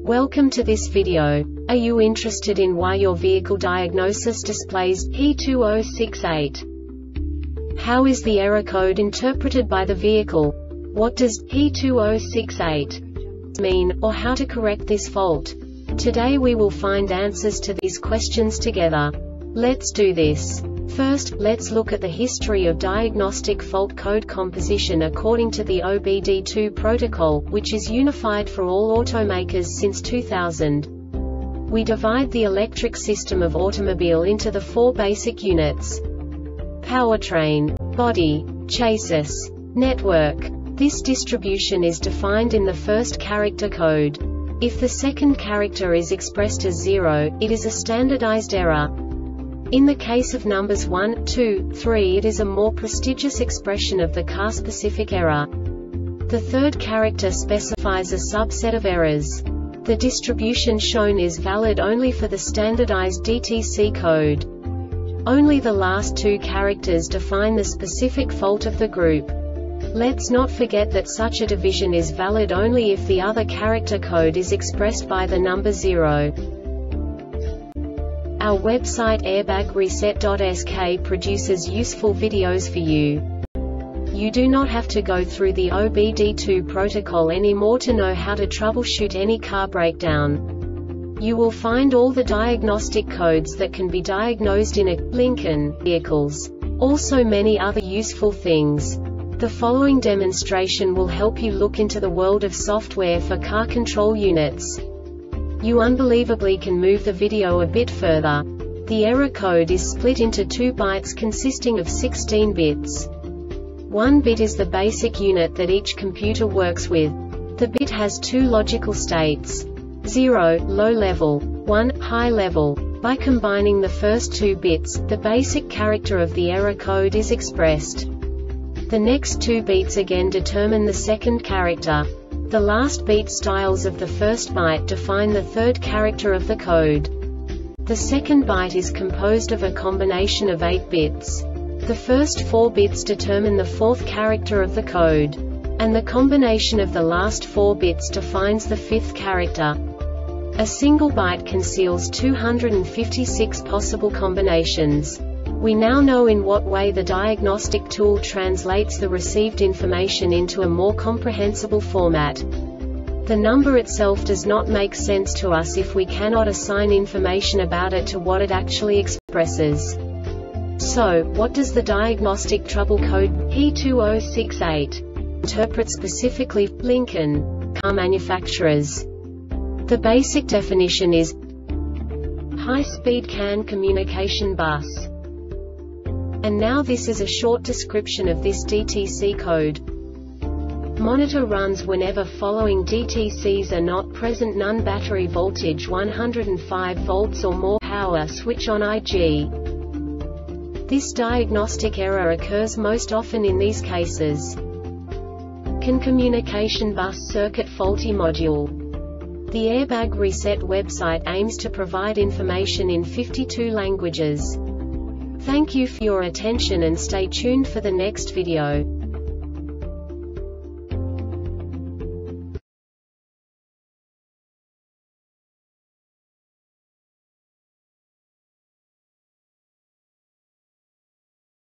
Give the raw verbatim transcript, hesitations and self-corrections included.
Welcome to this video. Are you interested in why your vehicle diagnosis displays P two zero six eight? How is the error code interpreted by the vehicle? What does P two zero six eight mean, or how to correct this fault? Today we will find answers to these questions together. Let's do this. First, let's look at the history of diagnostic fault code composition according to the O B D two protocol, which is unified for all automakers since two thousand. We divide the electric system of automobile into the four basic units: powertrain, body, chassis, network. This distribution is defined in the first character code. If the second character is expressed as zero, it is a standardized error. In the case of numbers one, two, three, it is a more prestigious expression of the car-specific error. The third character specifies a subset of errors. The distribution shown is valid only for the standardized D T C code. Only the last two characters define the specific fault of the group. Let's not forget that such a division is valid only if the other character code is expressed by the number zero. Our website airbag reset dot S K produces useful videos for you. You do not have to go through the O B D two protocol anymore to know how to troubleshoot any car breakdown. You will find all the diagnostic codes that can be diagnosed in a Lincoln vehicles. Also many other useful things. The following demonstration will help you look into the world of software for car control units. You unbelievably can move the video a bit further. The error code is split into two bytes consisting of sixteen bits. One bit is the basic unit that each computer works with. The bit has two logical states: zero, low level, one, high level. By combining the first two bits, the basic character of the error code is expressed. The next two bits again determine the second character. The last beat styles of the first byte define the third character of the code. The second byte is composed of a combination of eight bits. The first four bits determine the fourth character of the code. And the combination of the last four bits defines the fifth character. A single byte conceals two hundred fifty-six possible combinations. We now know in what way the diagnostic tool translates the received information into a more comprehensible format. The number itself does not make sense to us if we cannot assign information about it to what it actually expresses. So, what does the diagnostic trouble code P two zero six eight interpret specifically for Lincoln car manufacturers? The basic definition is high-speed C A N communication bus. And now this is a short description of this D T C code. Monitor runs whenever following D T Cs are not present: none, battery voltage one hundred five volts or more, power switch on I G. This diagnostic error occurs most often in these cases: C A N communication bus circuit faulty module. The Airbag Reset website aims to provide information in fifty-two languages. Thank you for your attention and stay tuned for the next video.